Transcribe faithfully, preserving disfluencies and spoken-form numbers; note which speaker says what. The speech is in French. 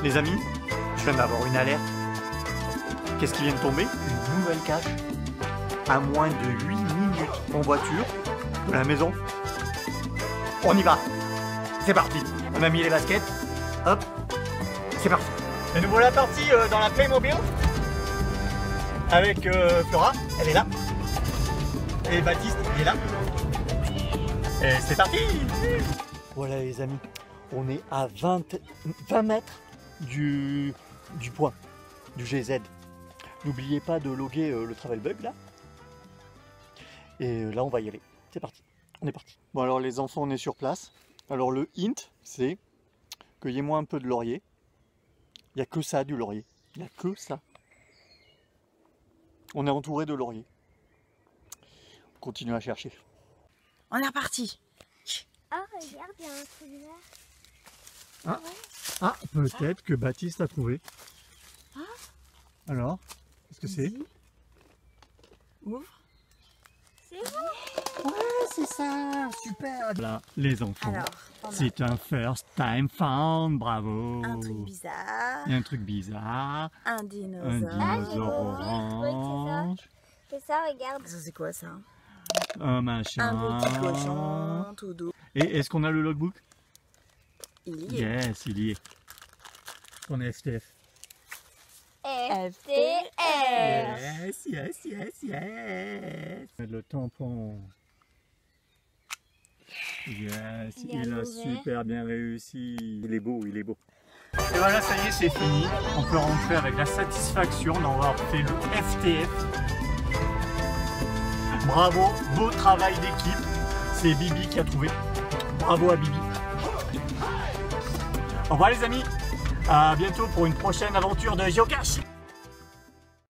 Speaker 1: Les amis, je viens d'avoir une alerte. Qu'est-ce qui vient de tomber? Une nouvelle cache. À moins de huit minutes en voiture de la maison. On y va. C'est parti. On a mis les baskets. Hop. C'est parti. Et nous voilà partis euh, dans la Playmobil. Avec euh, Flora. Elle est là. Et Baptiste, il est là. Et c'est parti. Voilà les amis. On est à vingt, vingt mètres du, du point, du G Z. N'oubliez pas de loguer euh, le travel bug là. Et là on va y aller. C'est parti. On est parti. Bon alors les enfants, on est sur place. Alors le hint, c'est cueillez-moi un peu de laurier. Il n'y a que ça du laurier. Il n'y a que ça. On est entouré de laurier. On continue à chercher.
Speaker 2: On est reparti.
Speaker 3: Ah, regarde, il y a un truc vert.
Speaker 1: Ah, ah peut-être que Baptiste a trouvé.
Speaker 2: Ah.
Speaker 1: Alors, qu'est-ce que c'est?
Speaker 2: Ouvre.
Speaker 3: C'est bon.
Speaker 1: Ouais, c'est ça, super. Là, les enfants,
Speaker 2: Alors,
Speaker 1: c'est un first time found, bravo.
Speaker 2: un truc bizarre.
Speaker 1: Il y a un truc bizarre.
Speaker 2: Un
Speaker 1: Un
Speaker 2: dinosaure.
Speaker 1: dinosaure
Speaker 3: Ah, j'ai
Speaker 1: orange.
Speaker 3: C'est ça, regarde.
Speaker 2: Ça c'est quoi ça?
Speaker 1: Un machin.
Speaker 2: Un petit cochon tout doux.
Speaker 1: Et est-ce qu'on a le logbook?
Speaker 2: Il y est.
Speaker 1: Yes, il y est. On est F T F.
Speaker 3: F T R.
Speaker 1: Yes, yes, yes, yes. Le tampon. Yes,
Speaker 3: Il
Speaker 1: il
Speaker 3: a
Speaker 1: a
Speaker 3: ouvert.
Speaker 1: super bien réussi. Il est beau, il est beau. Et voilà, ça y est, c'est fini. On peut rentrer avec la satisfaction d'avoir fait le F T F. Bravo, beau travail d'équipe. C'est Bibi qui a trouvé. Bravo à Bibi. Au revoir les amis. À bientôt pour une prochaine aventure de Géocache.